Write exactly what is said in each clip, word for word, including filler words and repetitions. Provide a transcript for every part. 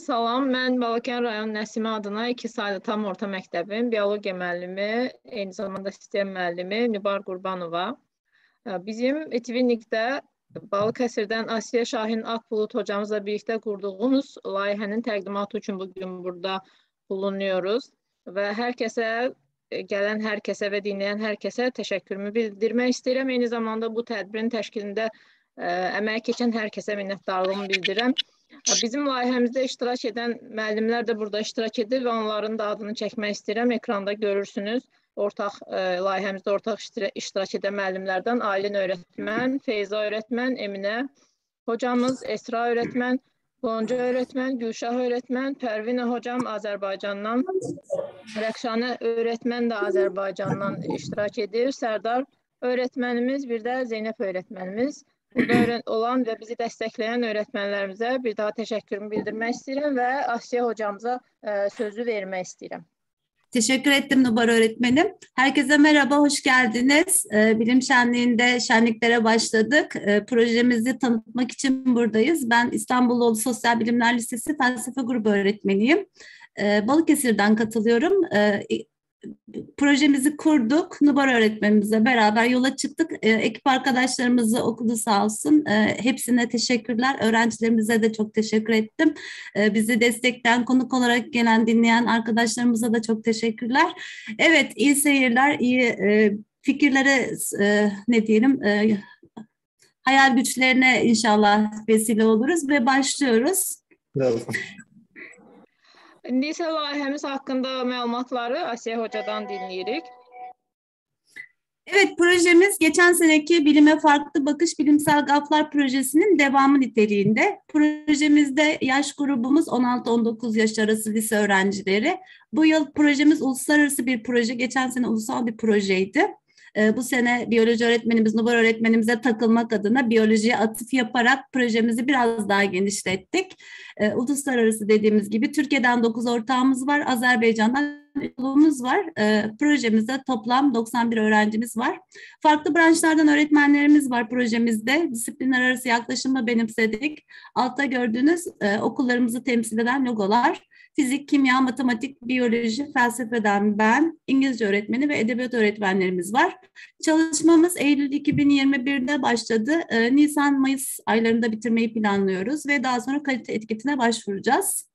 Salam, mən Balakən rayon Nəsimi adına iki saylı tam orta məktəbin biologiya müəllimi, eyni zamanda sistem müəllimi Nübar Qurbanova. Bizim Etvinnikdə Balıkəsirdən Asiyə Şahin Akbulut hocamızla birlikdə qurduğumuz layihənin təqdimatı üçün bugün burada bulunuyoruz. Və hər kəsə, gələn hər kəsə və dinləyən hər kəsə təşəkkürümü bildirmək istəyirəm. Eyni zamanda bu tədbirin təşkilində əməyə keçən hər kəsə minnətdarlığımı bildirirəm. Bizim layihəmizdə iştirak edən müəllimlər də burada iştirak edir və onların da adını çəkmək istəyirəm. Ekranda görürsünüz. Ortaq layihəmizdə ortaq iştirak edən müəllimlərdən Aylin öyrətmən, Feyza öyrətmən, Eminə hocamız, Esra öyrətmən, Gonca öyrətmən, Gülşah öyrətmən, Pərvinə hocam Azərbaycandan, Rəqşanə öyrətmən də Azərbaycandan iştirak edir. Sərdar öyrətmənimiz, bir də Zeynəb öyrətmənimiz. Burada olan və bizi dəstəkləyən öyrətmənlərimizə bir daha təşəkkürümü bildirmək istəyirəm və Asiyə hocamıza sözü vermək istəyirəm. Teşekkür ettim Nubar öğretmenim. Herkese merhaba, hoş geldiniz. Bilim Şenliği'nde şenliklere başladık. Projemizi tanıtmak için buradayız. Ben İstanbul Sosyal Bilimler Lisesi Felsefe Grubu öğretmeniyim. Balıkesir'den katılıyorum. Projemizi kurduk. Nubar öğretmenimizle beraber yola çıktık. E, ekip arkadaşlarımızı okudu sağ olsun. E, hepsine teşekkürler. Öğrencilerimize de çok teşekkür ettim. E, bizi destekleyen, konuk olarak gelen, dinleyen arkadaşlarımıza da çok teşekkürler. Evet, iyi seyirler, iyi e, fikirlere e, ne diyelim, e, hayal güçlerine inşallah vesile oluruz ve başlıyoruz. Evet. İndi isə layihəmiz haqqında məlumatları Asiyə hocadan dinləyirik. Evet, projemiz geçen seneki Bilime Farklı Bakış Bilimsel Gaflar Projesi'nin devamı niteliğinde. Projemizde yaş grubumuz on altı on dokuz yaş arası lise öğrencileri. Bu yıl projemiz uluslararası bir proje, geçen sene ulusal bir projeydi. Bu sene biyoloji öğretmenimiz, Nubar öğretmenimize takılmak adına biyolojiye atıf yaparak projemizi biraz daha genişlettik. Ee, uluslararası dediğimiz gibi Türkiye'den dokuz ortağımız var, Azerbaycan'dan yolumuz var. Ee, projemizde toplam doksan bir öğrencimiz var. Farklı branşlardan öğretmenlerimiz var projemizde. Disiplinler arası yaklaşımı benimsedik. Altta gördüğünüz e, okullarımızı temsil eden logolar. Fizik, kimya, matematik, biyoloji, felsefeden ben, İngilizce öğretmeni ve edebiyat öğretmenlerimiz var. Çalışmamız Eylül iki bin yirmi bir'de başladı. Ee, Nisan-Mayıs aylarında bitirmeyi planlıyoruz ve daha sonra kalite etiketine başvuracağız.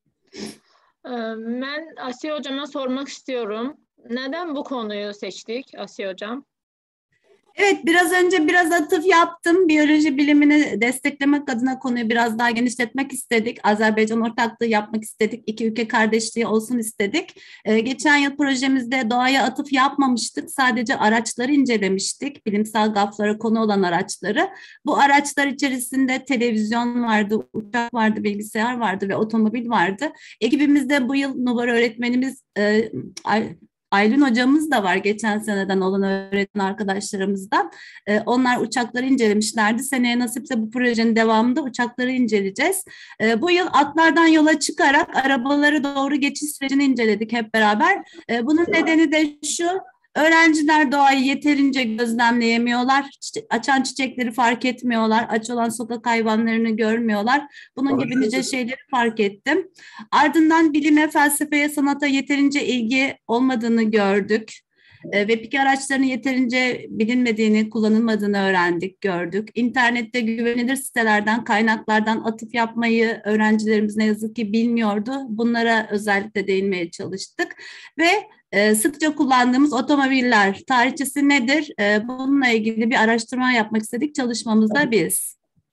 Ben Asiye hocama sormak istiyorum. Neden bu konuyu seçtik Asiye hocam? Evet, biraz önce biraz atıf yaptım. Biyoloji bilimini desteklemek adına konuyu biraz daha genişletmek istedik. Azerbaycan ortaklığı yapmak istedik. İki ülke kardeşliği olsun istedik. Ee, geçen yıl projemizde doğaya atıf yapmamıştık. Sadece araçları incelemiştik. Bilimsel gaflara konu olan araçları. Bu araçlar içerisinde televizyon vardı, uçak vardı, bilgisayar vardı ve otomobil vardı. Ekibimizde bu yıl Nubar öğretmenimiz e, Aylin hocamız da var, geçen seneden olan öğretmen arkadaşlarımızdan. Ee, onlar uçakları incelemişlerdi. Seneye nasipse bu projenin devamında uçakları inceleyeceğiz. Ee, bu yıl atlardan yola çıkarak arabaları doğru geçiş sürecini inceledik hep beraber. Ee, bunun nedeni de şu: öğrenciler doğayı yeterince gözlemleyemiyorlar. Çiçe- açan çiçekleri fark etmiyorlar. Aç olan sokak hayvanlarını görmüyorlar. Bunun gibi nice şeyleri fark ettim. Ardından bilime, felsefeye, sanata yeterince ilgi olmadığını gördük. E, ve pik araçlarının yeterince bilinmediğini, kullanılmadığını öğrendik, gördük. İnternette güvenilir sitelerden, kaynaklardan atıf yapmayı öğrencilerimiz ne yazık ki bilmiyordu. Bunlara özellikle değinmeye çalıştık. Ve e, sıkça kullandığımız otomobiller tarihçesi nedir? E, bununla ilgili bir araştırma yapmak istedik çalışmamızda biz.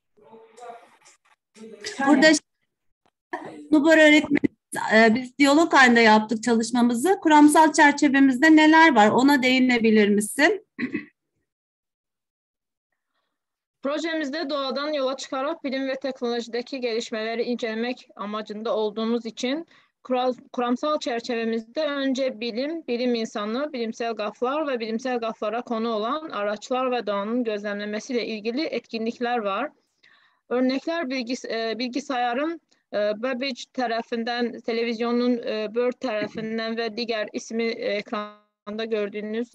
Burada Nubar öğretmeni, biz diyalog halinde yaptık çalışmamızı. Kuramsal çerçevemizde neler var? Ona değinebilir misin? Projemizde doğadan yola çıkarak bilim ve teknolojideki gelişmeleri incelemek amacında olduğumuz için kuramsal çerçevemizde önce bilim, bilim insanı, bilimsel gaflar ve bilimsel gaflara konu olan araçlar ve doğanın gözlemlemesiyle ilgili etkinlikler var. Örnekler bilgis bilgisayarın Babbage tarafından, televizyonun Bird tarafından ve diğer ismi ekranda gördüğünüz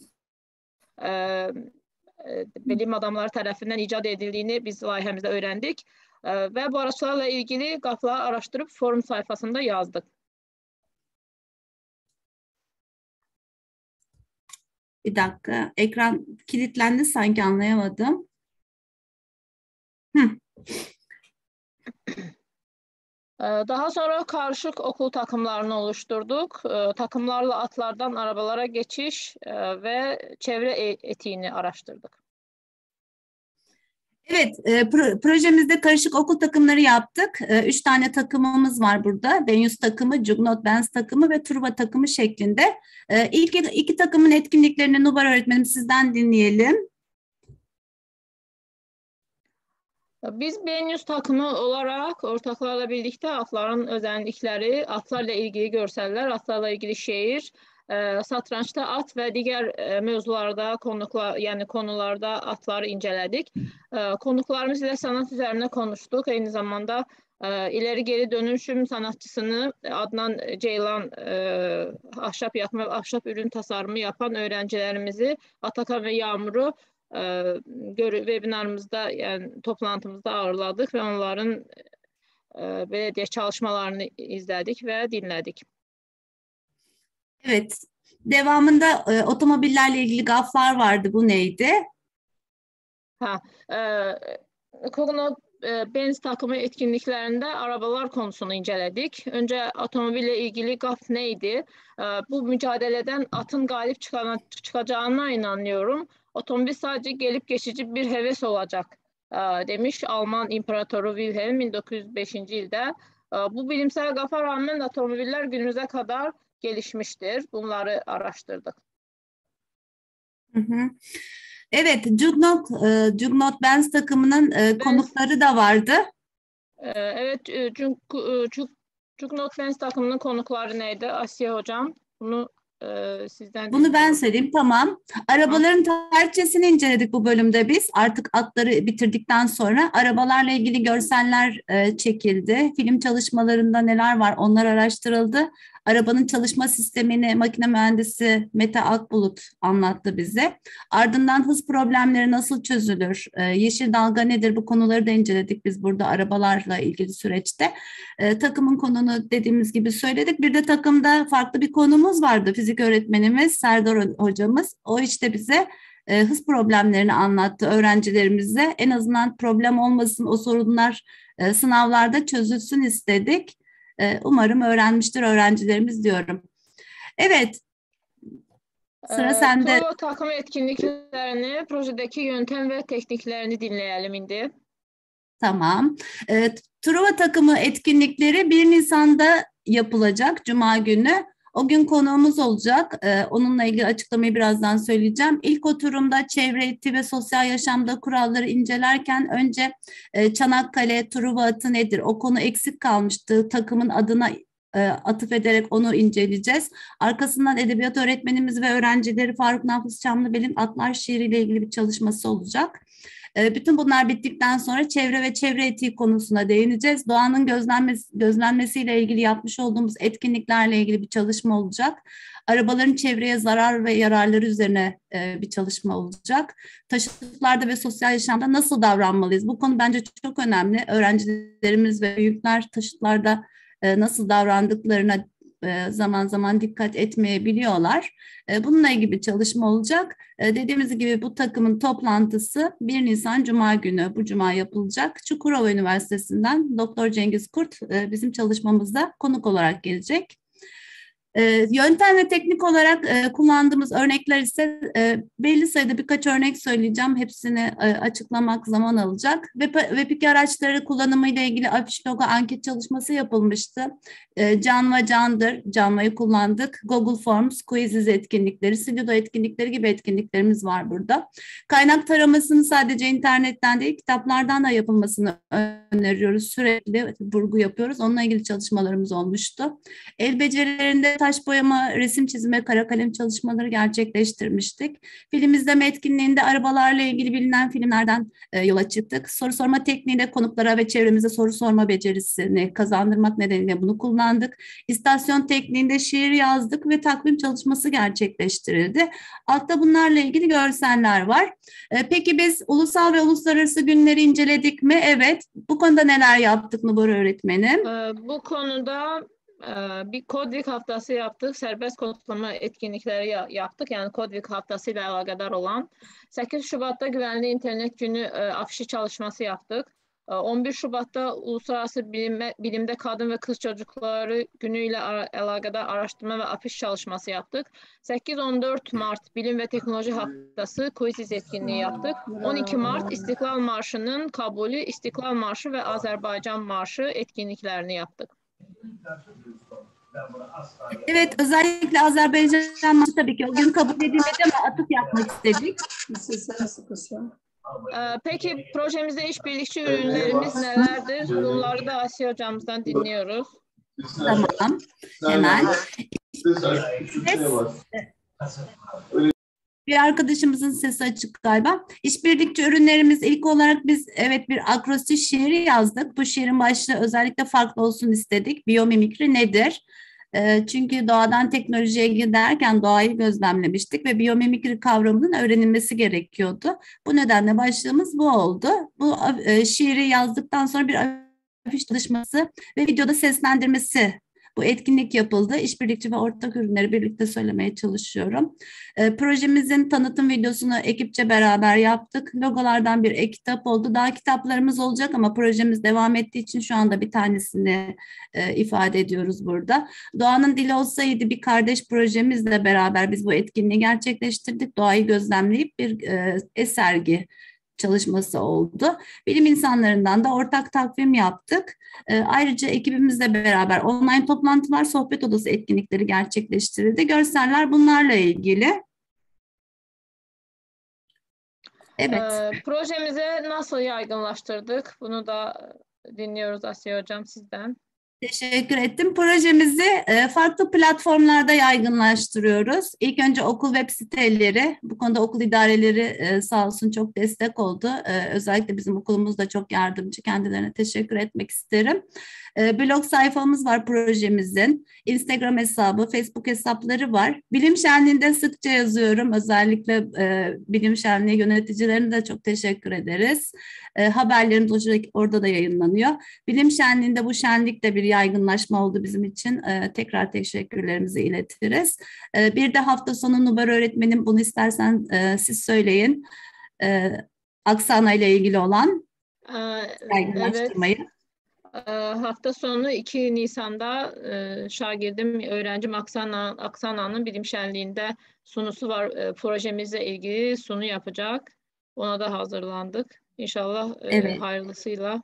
bilim adamları tarafından icat edildiğini biz layihemizde öğrendik. və bu araçlarla ilgili qapıları araşdırıb forum sayfasında yazdıq. Bir dakika, ekran kilitlendi sanki, anlayamadım. Hı. Daha sonra karışık okul takımlarını oluşturduk. Takımlarla atlardan arabalara geçiş ve çevre etiğini araştırdık. Evet, e, pro, projemizde karışık okul takımları yaptık. E, üç tane takımımız var burada. Venüs takımı, Jugnot Benz takımı ve Truva takımı şeklinde. E, ilk iki takımın etkinliklerini Nubar öğretmenim sizden dinleyelim. Biz Venüs takımı olarak ortaklarla birlikte atların özellikleri, atlarla ilgili görseller, atlarla ilgili şehir, satrançta at ve diğer mevzularda, konuklar, yani konularda atları inceledik. Konuklarımız ile sanat üzerine konuştuk. Aynı zamanda ileri geri dönüşüm sanatçısını Adnan Ceylan ahşap yapma, ahşap ürün tasarımı yapan öğrencilerimizi, Atakan ve Yağmur'u webinarımızda, yani toplantımızda ağırladık ve onların belə deyək, çalışmalarını izledik ve dinledik. Evet, devamında e, otomobillerle ilgili gaflar vardı. Bu neydi? Ha, e, Kogno e, Benz takımı etkinliklerinde arabalar konusunu inceledik. Önce otomobille ilgili gaf neydi? E, bu mücadeleden atın galip çıkana, çıkacağına inanıyorum. Otomobil sadece gelip geçici bir heves olacak e, demiş Alman İmparatoru Wilhelm bin dokuz yüz beşinci yılda. E, bu bilimsel gafa rağmen otomobiller günümüze kadar gelişmiştir. Bunları araştırdık. Hı hı. Evet, Jugnot, e, Jugnot Benz takımının e, konukları da vardı. E, evet, e, Jugnot Benz takımının konukları neydi? Asiye Hocam, bunu e, sizden... Bunu ben söyleyeyim, tamam. Arabaların tarihçesini inceledik bu bölümde biz. Artık atları bitirdikten sonra arabalarla ilgili görseller e, çekildi. Film çalışmalarında neler var onlar araştırıldı. Arabanın çalışma sistemini makine mühendisi Mete Akbulut anlattı bize. Ardından hız problemleri nasıl çözülür? E, yeşil dalga nedir? Bu konuları da inceledik biz burada arabalarla ilgili süreçte. E, takımın konunu dediğimiz gibi söyledik. Bir de takımda farklı bir konumuz vardı. Fizik öğretmenimiz Serdar hocamız. O işte bize e, hız problemlerini anlattı öğrencilerimize. En azından problem olmasın, o sorunlar e, sınavlarda çözülsün istedik. E, umarım öğrenmiştir öğrencilerimiz diyorum. Evet. Sıra ee, sende. Truva takım etkinliklerini, projedeki yöntem ve tekniklerini dinleyelim indi. Tamam. E, Truva takımı etkinlikleri bir Nisan'da yapılacak, Cuma günü. O gün konuğumuz olacak. Ee, onunla ilgili açıklamayı birazdan söyleyeceğim. İlk oturumda çevre eti ve sosyal yaşamda kuralları incelerken önce e, Çanakkale Truva atı nedir? O konu eksik kalmıştı. Takımın adına e, atıf ederek onu inceleyeceğiz. Arkasından edebiyat öğretmenimiz ve öğrencileri Faruk Nafız Çamlıbel'in Atlar şiiriyle ilgili bir çalışması olacak. Bütün bunlar bittikten sonra çevre ve çevre etiği konusuna değineceğiz. Doğanın gözlenmesi, gözlenmesiyle ilgili yapmış olduğumuz etkinliklerle ilgili bir çalışma olacak. Arabaların çevreye zarar ve yararları üzerine e, bir çalışma olacak. Taşıtlarda ve sosyal yaşamda nasıl davranmalıyız? Bu konu bence çok önemli. Öğrencilerimiz ve büyükler taşıtlarda e, nasıl davrandıklarına zaman zaman dikkat etmeyebiliyorlar. Bununla ilgili bir çalışma olacak. Dediğimiz gibi bu takımın toplantısı bir Nisan Cuma günü, bu Cuma yapılacak. Çukurova Üniversitesi'nden Doktor Cengiz Kurt bizim çalışmamızda konuk olarak gelecek. E, yöntem ve teknik olarak e, kullandığımız örnekler ise e, belli sayıda birkaç örnek söyleyeceğim. Hepsini e, açıklamak zaman alacak. Web, web iki araçları kullanımıyla ilgili afiş logo anket çalışması yapılmıştı. E, Canva Candır, Canva'yı kullandık. Google Forms, Quizzes etkinlikleri, Slido etkinlikleri gibi etkinliklerimiz var burada. Kaynak taramasını sadece internetten değil, kitaplardan da yapılmasını öneriyoruz. Sürekli vurgu yapıyoruz. Onunla ilgili çalışmalarımız olmuştu. El becerilerinde taş boyama, resim çizme, kara kalem çalışmaları gerçekleştirmiştik. Film izleme etkinliğinde arabalarla ilgili bilinen filmlerden e, yola çıktık. Soru sorma tekniğiyle konuklara ve çevremize soru sorma becerisini kazandırmak nedeniyle bunu kullandık. İstasyon tekniğinde şiir yazdık ve takvim çalışması gerçekleştirildi. Altta bunlarla ilgili görseller var. E, peki biz ulusal ve uluslararası günleri inceledik mi? Evet. Bu konuda neler yaptık Nubur öğretmenim? Ee, Bu konuda e, bir Kodvik haftası yaptık. Serbest kodlama etkinlikleri ya- yaptık. Yani Kodvik haftası ile alakadar olan. sekiz Şubat'ta Güvenli İnternet Günü e, afişi çalışması yaptık. E, on bir Şubat'ta Uluslararası Bilime, Bilimde Kadın ve Kız Çocukları Günü ile ara- alakadar araştırma ve afiş çalışması yaptık. sekiz on dört Mart Bilim ve Teknoloji Haftası quiz etkinliği yaptık. on iki Mart İstiklal Marşı'nın kabulü, İstiklal Marşı ve Azerbaycan Marşı etkinliklerini yaptık. Evet, özellikle Azerbaycan maçı tabii ki o gün kabul edilmedi ama atıf yapmak istedik. Ee, Peki projemizde işbirlikçi ürünlerimiz nelerdir? Bunları da Asiye hocamızdan dinliyoruz. Tamam, hemen. Bir arkadaşımızın sesi açık galiba. İşbirlikçi ürünlerimiz ilk olarak biz evet bir akrostiş şiiri yazdık. Bu şiirin başlığı özellikle farklı olsun istedik. Biyomimikri nedir? E, çünkü doğadan teknolojiye giderken doğayı gözlemlemiştik ve biyomimikri kavramının öğrenilmesi gerekiyordu. Bu nedenle başlığımız bu oldu. Bu e, şiiri yazdıktan sonra bir afiş çalışması ve videoda seslendirmesi. Bu etkinlik yapıldı. İşbirlikçi ve ortak ürünleri birlikte söylemeye çalışıyorum. E, projemizin tanıtım videosunu ekipçe beraber yaptık. Logolardan bir e-kitap oldu. Daha kitaplarımız olacak ama projemiz devam ettiği için şu anda bir tanesini e, ifade ediyoruz burada. Doğanın Dili Olsaydı bir kardeş projemizle beraber biz bu etkinliği gerçekleştirdik. Doğayı gözlemleyip bir e, esergi çalışması oldu. Bilim insanlarından da ortak takvim yaptık. E, ayrıca ekibimizle beraber online toplantılar, sohbet odası etkinlikleri gerçekleştirildi. Görseller bunlarla ilgili. Evet. Ee, projemizi nasıl yaygınlaştırdık? Bunu da dinliyoruz Asiye hocam sizden. Teşekkür ettim. Projemizi e, farklı platformlarda yaygınlaştırıyoruz. İlk önce okul web siteleri, bu konuda okul idareleri e, sağ olsun çok destek oldu. E, özellikle bizim okulumuz da çok yardımcı. Kendilerine teşekkür etmek isterim. E, blog sayfamız var projemizin. Instagram hesabı, Facebook hesapları var. Bilim Şenliği'nde sıkça yazıyorum. Özellikle e, Bilim Şenliği yöneticilerine de çok teşekkür ederiz. E, haberlerimiz orada da yayınlanıyor. Bilim Şenliği'nde bu şenlikte bir yaygınlaşma oldu bizim için. Ee, tekrar teşekkürlerimizi iletiriz. Ee, bir de hafta sonu Nubar öğretmenim bunu istersen e, siz söyleyin. Ee, Aksana ile ilgili olan Ee, yaygınlaştırmayı. Evet. Ee, Hafta sonu iki Nisan'da e, şagirdim, öğrencim Aksana, Aksana'nın bilim şenliğinde sunusu var. E, projemizle ilgili sunu yapacak. Ona da hazırlandık. İnşallah e, Evet. hayırlısıyla.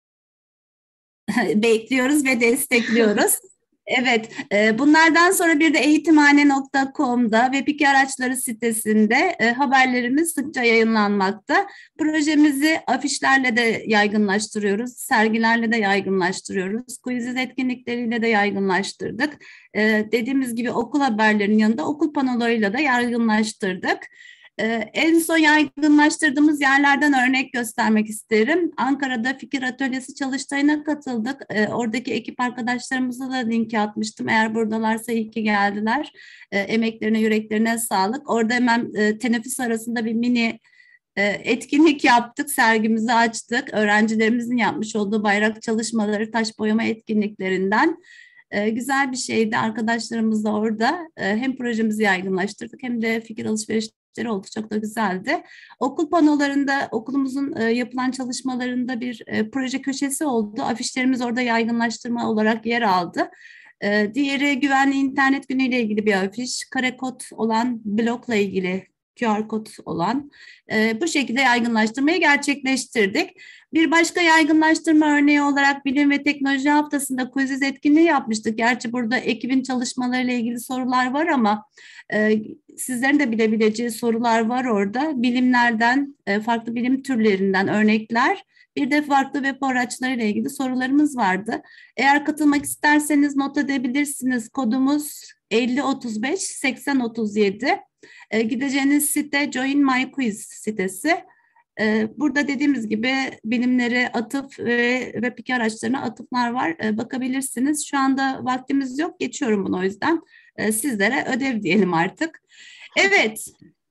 Bekliyoruz ve destekliyoruz. Evet, e, bunlardan sonra bir de eğitimhane nokta com'da ve Piki Araçları sitesinde e, haberlerimiz sıkça yayınlanmakta. Projemizi afişlerle de yaygınlaştırıyoruz, sergilerle de yaygınlaştırıyoruz, quiz etkinlikleriyle de yaygınlaştırdık. E, dediğimiz gibi okul haberlerinin yanında okul panolarıyla da yaygınlaştırdık. Ee, en son yaygınlaştırdığımız yerlerden örnek göstermek isterim. Ankara'da fikir atölyesi çalıştayına katıldık. Ee, oradaki ekip arkadaşlarımıza da linki atmıştım. Eğer buradalarsa iyi ki geldiler. Ee, emeklerine, yüreklerine sağlık. Orada hemen e, teneffüs arasında bir mini e, etkinlik yaptık. Sergimizi açtık. Öğrencilerimizin yapmış olduğu bayrak çalışmaları, taş boyama etkinliklerinden. Ee, güzel bir şeydi. Arkadaşlarımız da orada e, hem projemizi yaygınlaştırdık hem de fikir alışverişleri oldu. Çok da güzeldi. Okul panolarında, okulumuzun e, yapılan çalışmalarında bir e, proje köşesi oldu. Afişlerimiz orada yaygınlaştırma olarak yer aldı. E, diğeri güvenli internet günüyle ilgili bir afiş. Kare kod olan blokla ilgili Q R kod olan e, bu şekilde yaygınlaştırmayı gerçekleştirdik. Bir başka yaygınlaştırma örneği olarak Bilim ve Teknoloji Haftası'nda quiz etkinliği yapmıştık. Gerçi burada ekibin çalışmalarıyla ilgili sorular var ama e, sizlerin de bilebileceği sorular var orada. Bilimlerden, e, farklı bilim türlerinden örnekler. Bir de farklı web araçlarıyla ilgili sorularımız vardı. Eğer katılmak isterseniz not edebilirsiniz. Kodumuz elli otuz beş seksen otuz yedi. E, gideceğiniz site Join My Quiz sitesi. E, burada dediğimiz gibi bilimlere atıf ve web iki araçlarına atıflar var. E, bakabilirsiniz. Şu anda vaktimiz yok. Geçiyorum bunu o yüzden. E, sizlere ödev diyelim artık. Evet.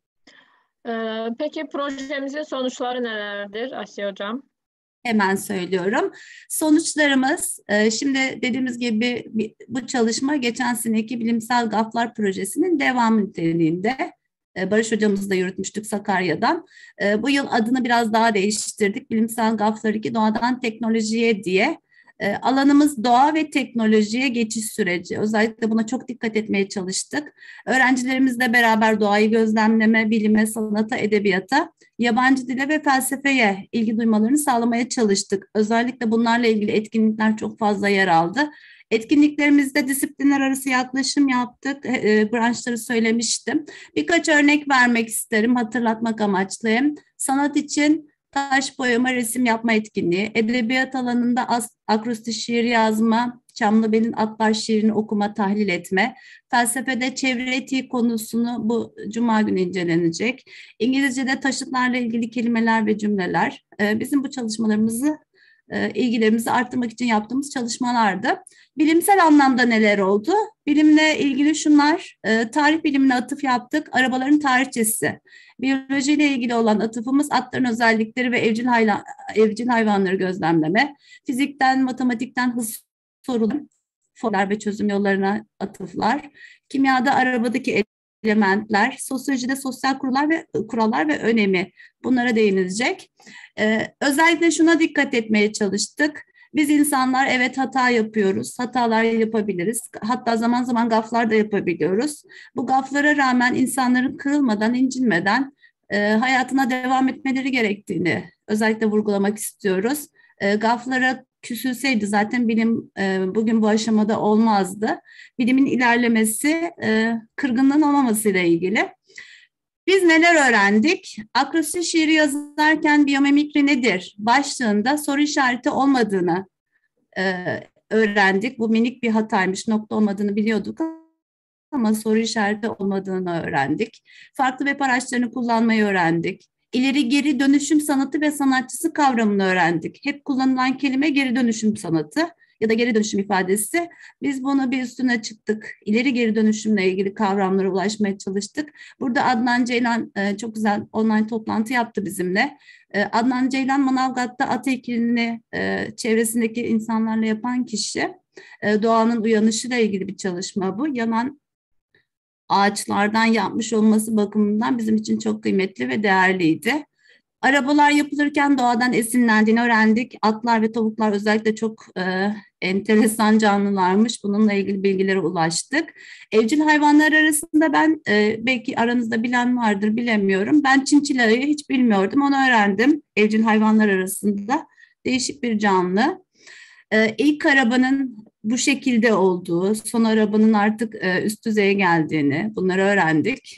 Ee, peki projemizin sonuçları nelerdir Asiye Hocam? Hemen söylüyorum. Sonuçlarımız, e, şimdi dediğimiz gibi bu çalışma geçen seneki Bilimsel Gaflar Projesi'nin devamı niteliğinde. E, Barış hocamızla yürütmüştük Sakarya'dan. E, bu yıl adını biraz daha değiştirdik. Bilimsel Gaflar iki Doğadan Teknolojiye diye. E, alanımız doğa ve teknolojiye geçiş süreci. Özellikle buna çok dikkat etmeye çalıştık. Öğrencilerimizle beraber doğayı gözlemleme, bilime, sanata, edebiyata, yabancı dile ve felsefeye ilgi duymalarını sağlamaya çalıştık. Özellikle bunlarla ilgili etkinlikler çok fazla yer aldı. Etkinliklerimizde disiplinler arası yaklaşım yaptık. E, branşları söylemiştim. Birkaç örnek vermek isterim, hatırlatmak amaçlı. Sanat için taş boyama, resim yapma etkinliği, edebiyat alanında akrostiş şiir yazma, Çamlıbel'in Atlar şiirini okuma, tahlil etme, felsefede çevre etiği konusunu bu cuma günü incelenecek. İngilizce'de taşıtlarla ilgili kelimeler ve cümleler. Bizim bu çalışmalarımızı, ilgilerimizi arttırmak için yaptığımız çalışmalardı. Bilimsel anlamda neler oldu? Bilimle ilgili şunlar, tarih bilimine atıf yaptık, arabaların tarihçesi. Biyolojiyle ilgili olan atıfımız atların özellikleri ve evcil, hayla, evcil hayvanları gözlemleme. Fizikten, matematikten hız sorular, formüller ve çözüm yollarına atıflar. Kimyada arabadaki elementler, sosyolojide sosyal kurallar ve kurallar ve önemi, bunlara değinilecek. Ee, özellikle şuna dikkat etmeye çalıştık. Biz insanlar evet hata yapıyoruz, hatalar yapabiliriz. Hatta zaman zaman gaflar da yapabiliyoruz. Bu gaflara rağmen insanların kırılmadan, incinmeden e, hayatına devam etmeleri gerektiğini özellikle vurgulamak istiyoruz. E, gaflara küsülseydi zaten bilim e, bugün bu aşamada olmazdı. Bilimin ilerlemesi e, kırgınlığın olmamasıyla ilgili. Biz neler öğrendik? Akrostiş şiiri yazarken biyomimikri nedir başlığında soru işareti olmadığını e, öğrendik. Bu minik bir hataymış, nokta olmadığını biliyorduk ama soru işareti olmadığını öğrendik. Farklı web araçlarını kullanmayı öğrendik. İleri geri dönüşüm sanatı ve sanatçısı kavramını öğrendik. Hep kullanılan kelime geri dönüşüm sanatı ya da geri dönüşüm ifadesi. Biz bunu bir üstüne çıktık. İleri geri dönüşümle ilgili kavramlara ulaşmaya çalıştık. Burada Adnan Ceylan e, çok güzel online toplantı yaptı bizimle. E, Adnan Ceylan Manavgat'ta at heykelini e, çevresindeki insanlarla yapan kişi. E, doğanın uyanışıyla ilgili bir çalışma bu. Yanan ağaçlardan yapmış olması bakımından bizim için çok kıymetli ve değerliydi. Arabalar yapılırken doğadan esinlendiğini öğrendik. Atlar ve tavuklar özellikle çok e, enteresan canlılarmış. Bununla ilgili bilgilere ulaştık. Evcil hayvanlar arasında ben, e, belki aranızda bilen vardır bilemiyorum. Ben çinçilayı hiç bilmiyordum, onu öğrendim. Evcil hayvanlar arasında değişik bir canlı. E, ilk arabanın bu şekilde olduğu, son arabanın artık e, üst düzeye geldiğini, bunları öğrendik.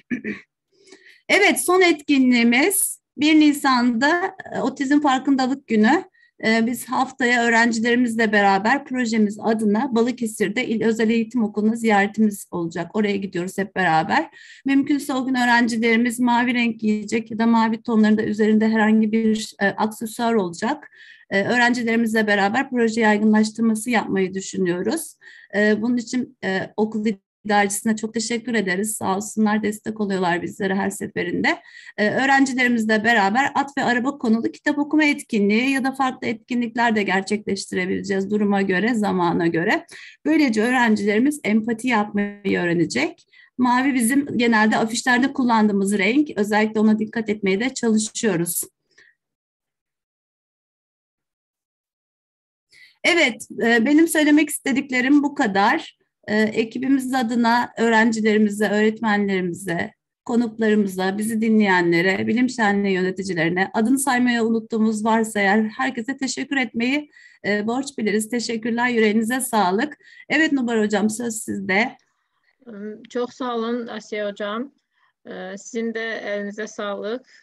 Evet, son etkinliğimiz bir Nisan'da e, Otizm Farkındalık Günü. E, biz haftaya öğrencilerimizle beraber projemiz adına Balıkesir'de İl Özel Eğitim Okulu'na ziyaretimiz olacak. Oraya gidiyoruz hep beraber. Mümkünse o gün öğrencilerimiz mavi renk giyecek ya da mavi tonlarında üzerinde herhangi bir e, aksesuar olacak. E, öğrencilerimizle beraber proje yaygınlaştırması yapmayı düşünüyoruz. E, bunun için e, okul idarecisine çok teşekkür ederiz. Sağ olsunlar, destek oluyorlar bizlere her seferinde. Ee, öğrencilerimizle beraber at ve araba konulu kitap okuma etkinliği ya da farklı etkinlikler de gerçekleştirebileceğiz duruma göre, zamana göre. Böylece öğrencilerimiz empati yapmayı öğrenecek. Mavi bizim genelde afişlerde kullandığımız renk. Özellikle ona dikkat etmeye de çalışıyoruz. Evet, benim söylemek istediklerim bu kadar. Ee, ekibimiz adına öğrencilerimize, öğretmenlerimize, konuklarımıza, bizi dinleyenlere, bilim şenliği yöneticilerine, adını saymaya unuttuğumuz varsa eğer herkese teşekkür etmeyi e, borç biliriz. Teşekkürler, yüreğinize sağlık. Evet Nubar Hocam, söz sizde. Çok sağ olun Asiye Hocam. Sizin de elinize sağlık.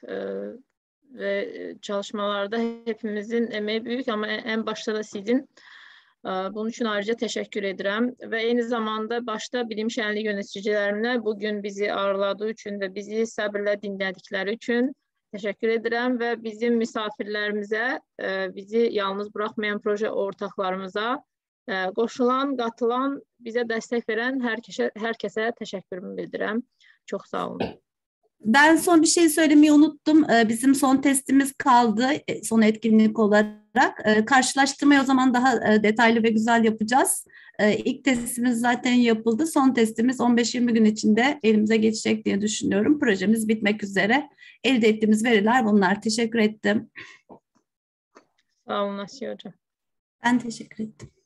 Ve çalışmalarda hepimizin emeği büyük ama en başta da sizin. Bunun üçün ayrıca təşəkkür edirəm və eyni zamanda başda bilim şənliyi yöneticilərinə bugün bizi ağırladığı üçün və bizi səbirlə dinlədikləri üçün təşəkkür edirəm və bizim misafirlərimizə, bizi yalnız buraxmayan proje ortaqlarımıza, qoşulan, qatılan, bizə dəstək verən hər kəsə, hər kəsə təşəkkürümü bildirəm. Çox sağ olun. Ben son bir şey söylemeyi unuttum. Bizim son testimiz kaldı, son etkinlik olarak. Karşılaştırmayı o zaman daha detaylı ve güzel yapacağız. İlk testimiz zaten yapıldı. Son testimiz on beş yirmi gün içinde elimize geçecek diye düşünüyorum. Projemiz bitmek üzere. Elde ettiğimiz veriler bunlar. Teşekkür ettim. Sağ olun Asiye Hocam. Ben teşekkür ettim.